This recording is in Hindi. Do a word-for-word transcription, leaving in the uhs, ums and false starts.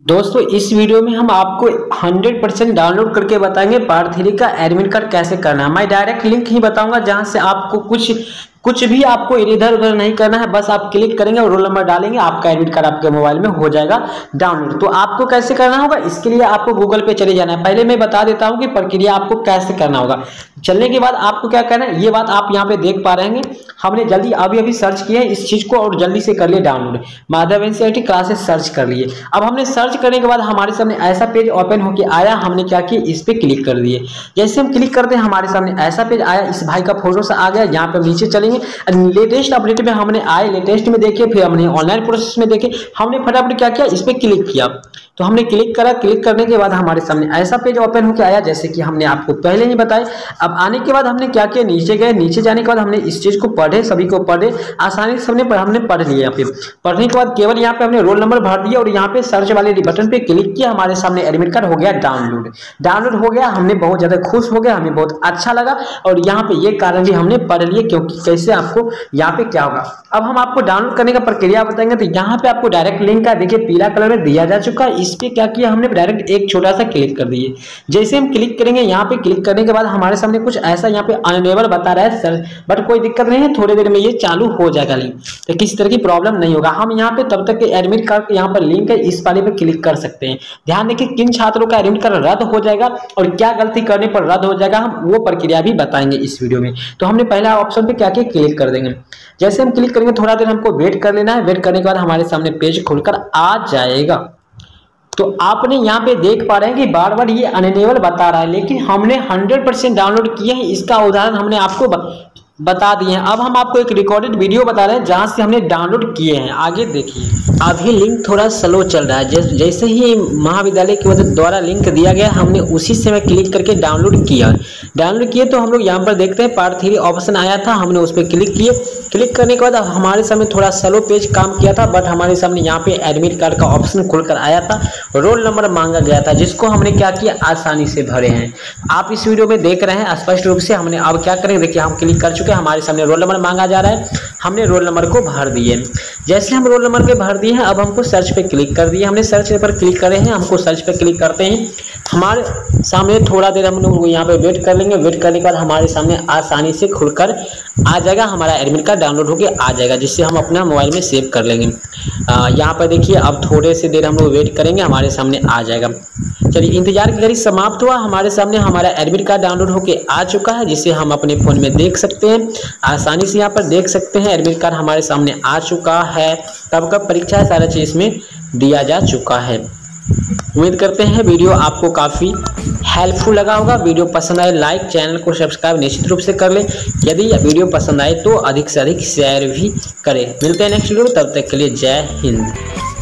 दोस्तों इस वीडियो में हम आपको हंड्रेड परसेंट डाउनलोड करके बताएंगे पार्ट थ्री का एडमिट कार्ड कैसे करना है। मैं डायरेक्ट लिंक ही बताऊंगा जहां से आपको कुछ कुछ भी आपको इधर उधर नहीं करना है, बस आप क्लिक करेंगे और रोल नंबर डालेंगे, आपका एडमिट कार्ड आपके मोबाइल में हो जाएगा डाउनलोड। तो आपको कैसे करना होगा, इसके लिए आपको गूगल पे चले जाना है। पहले मैं बता देता हूं कि प्रक्रिया आपको कैसे करना होगा। चलने के बाद आपको क्या करना है, ये बात आप यहाँ पे देख पा रहे हैं, हमने जल्दी अभी अभी सर्च किया है इस चीज को और जल्दी से कर लिए download. Madhav NCERT classes search कर लिए। अब हमने सर्च करने के बाद हमारे सामने ऐसा पेज ओपन होके आया, हमने क्या किया, इस पे क्लिक कर दिए। जैसे हम क्लिक करते हैं हमारे सामने ऐसा पेज आया, इस भाई का फोटो सा आ गया। यहाँ पे नीचे चलेंगे, लेटेस्ट अपडेट में हमने आए, लेटेस्ट में देखे, फिर हमने ऑनलाइन प्रोसेस में देखे, हमने फटाफट क्या किया, इस पे क्लिक किया। तो हमने क्लिक करा, क्लिक करने के बाद हमारे सामने ऐसा पेज ओपन होकर आया जैसे कि हमने आपको पहले ही बताया। अब आने के बाद हमने क्या किया, नीचे गए, नीचे जाने के बाद हमने इस चीज को पढ़े, सभी को पढ़े, आसानी से सबने हमने पढ़ लिया। यहाँ पे पढ़ने के बाद केवल यहाँ पे हमने रोल नंबर भर दिया और यहाँ पे सर्च वाले बटन पे क्लिक किया, हमारे सामने एडमिट कार्ड हो गया डाउनलोड। डाउनलोड हो गया, हमने बहुत ज्यादा खुश हो गया, हमें बहुत अच्छा लगा और यहाँ पे ये कारण भी हमने पढ़ लिए क्योंकि कैसे आपको यहाँ पे क्या होगा। अब हम आपको डाउनलोड करने का प्रक्रिया बताएंगे। तो यहाँ पे आपको डायरेक्ट लिंक का देखिए पीला कलर में दिया जा चुका है, इस पे क्या किया हमने डायरेक्ट एक छोटा सा क्लिक कर दिए। जैसे हम क्लिक करेंगे, यहाँ पे क्लिक करने के बाद हमारे सामने कुछ ऐसा यहाँ पे अनएबल बता रहा है सर, बट कोई दिक्कत नहीं है, थोड़ी देर में ये चालू हो जाएगा लिंक, तो किसी तरह की प्रॉब्लम नहीं होगा। हम यहाँ पे तब तक एडमिट कार्ड यहाँ पर लिंक है, इस वाले पे क्लिक कर सकते हैं। ध्यान देखिए किन छात्रों का एडमिट कार्ड रद्द हो जाएगा और क्या गलती करने पर रद्द हो जाएगा, हम वो प्रक्रिया भी बताएंगे इस वीडियो में। तो हमने पहला ऑप्शन पे क्या किया, क्लिक कर देंगे। जैसे हम क्लिक करेंगे थोड़ा देर हमको वेट कर लेना है। वेट करने के बाद हमारे सामने पेज खुलकर आ जाएगा। तो आपने यहाँ पे देख पा रहे हैं कि बार बार ये अनएनेबल बता रहा है, लेकिन हमने हंड्रेड परसेंट डाउनलोड किए हैं, इसका उदाहरण हमने आपको बता दिए हैं। अब हम आपको एक रिकॉर्डेड वीडियो बता रहे हैं जहां से हमने डाउनलोड किए हैं, आगे देखिए। अभी लिंक थोड़ा स्लो चल रहा है, जैसे जैसे ही महाविद्यालय की वजह द्वारा लिंक दिया गया, हमने उसी समय क्लिक करके डाउनलोड किया। डाउनलोड किए तो हम लोग यहाँ पर देखते हैं पार्ट थ्री ऑप्शन आया था, हमने उस पर क्लिक किए। क्लिक करने के बाद हमारे सामने थोड़ा स्लो पेज काम किया था, बट हमारे सामने यहाँ पे एडमिट कार्ड का ऑप्शन खुलकर आया था, रोल नंबर मांगा गया था, जिसको हमने क्या किया, आसानी से भरे हैं। आप इस वीडियो में देख रहे हैं स्पष्ट रूप से। हमने अब क्या करेंगे, देखिए हम क्लिक कर चुके हैं, हमारे सामने रोल नंबर मांगा जा रहा है, हमने रोल नंबर को भर दिए। जैसे हम रोल नंबर पे भर दिए हैं, अब हमको सर्च पे क्लिक कर दिए। हमने सर्च पर क्लिक करे हैं, हमको सर्च पे क्लिक करते हैं, हमारे सामने थोड़ा देर हम लोग यहाँ पे वेट कर लेंगे। वेट करने के बाद हमारे सामने आसानी से खुलकर आ जाएगा, हमारा एडमिट कार्ड डाउनलोड होके आ जाएगा, जिससे हम अपना मोबाइल में सेव कर लेंगे। यहाँ पर देखिए अब थोड़े से देर हम लोग वेट करेंगे, हमारे सामने आ जाएगा। चलिए इंतजार की घड़ी समाप्त हुआ, हमारे सामने हमारा एडमिट कार्ड डाउनलोड होके आ चुका है, जिसे हम अपने फोन में देख सकते हैं, आसानी से यहाँ पर देख सकते हैं। एडमिट कार्ड हमारे सामने आ चुका है, कब कब परीक्षा है सारा चीज इसमें दिया जा चुका है। उम्मीद करते हैं वीडियो आपको काफ़ी हेल्पफुल लगा होगा। वीडियो पसंद आए लाइक, चैनल को सब्सक्राइब निश्चित रूप से कर लें। यदि वीडियो पसंद आए तो अधिक से अधिक शेयर भी करें। मिलते हैं नेक्स्ट वीडियो, तब तक के लिए जय हिंद।